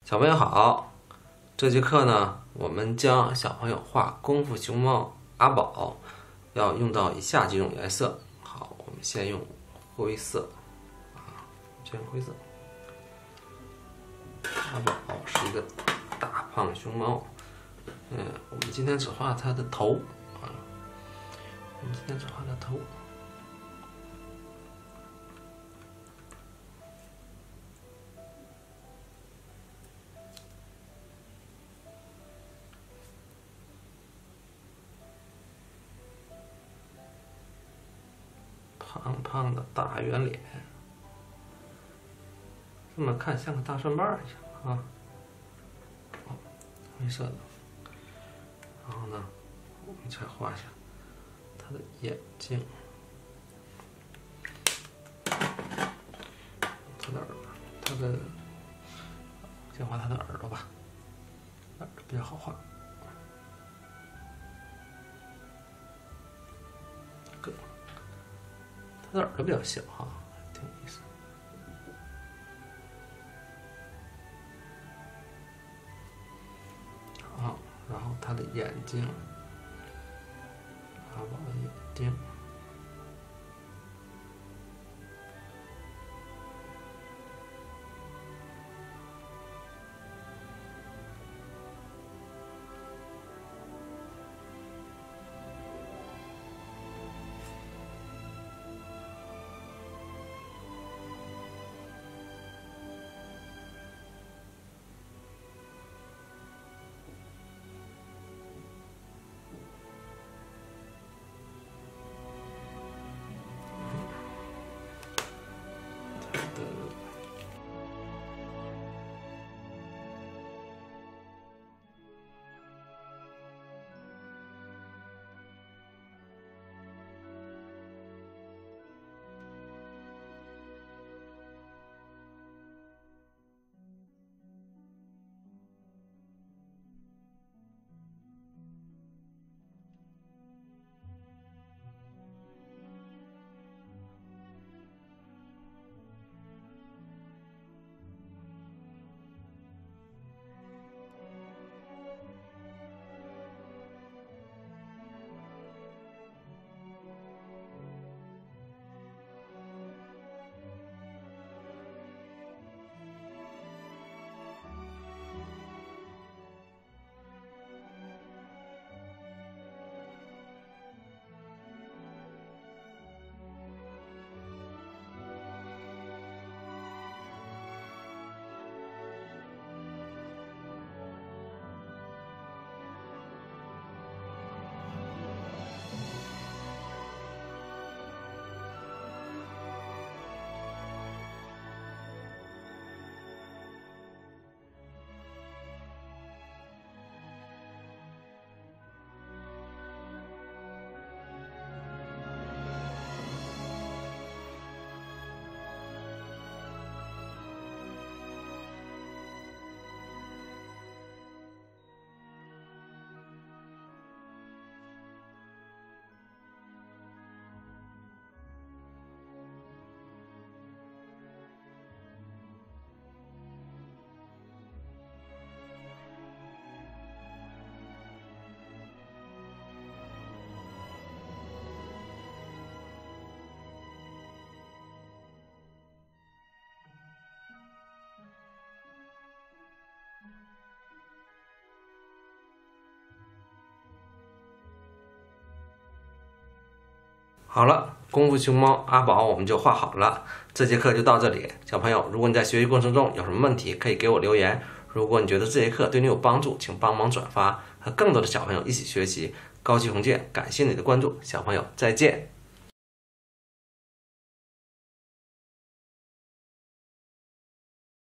小朋友好，这节课呢，我们教小朋友画功夫熊猫阿宝，要用到以下几种颜色。好，我们先用灰色，先灰色。阿宝是一个大胖熊猫，我们今天只画它的头啊，我们今天只画它头。胖胖的大圆脸，这么看像个大蒜瓣一样啊。灰色的，然后呢，我们再画一下它的眼睛，先画它的耳朵吧，耳朵比较好画。它的耳朵比较小哈，挺有意思。好，然后它的眼睛，阿宝的眼睛。好了，功夫熊猫阿宝我们就画好了，这节课就到这里。小朋友，如果你在学习过程中有什么问题，可以给我留言。如果你觉得这节课对你有帮助，请帮忙转发，和更多的小朋友一起学习。高级红剑，感谢你的关注，小朋友再见。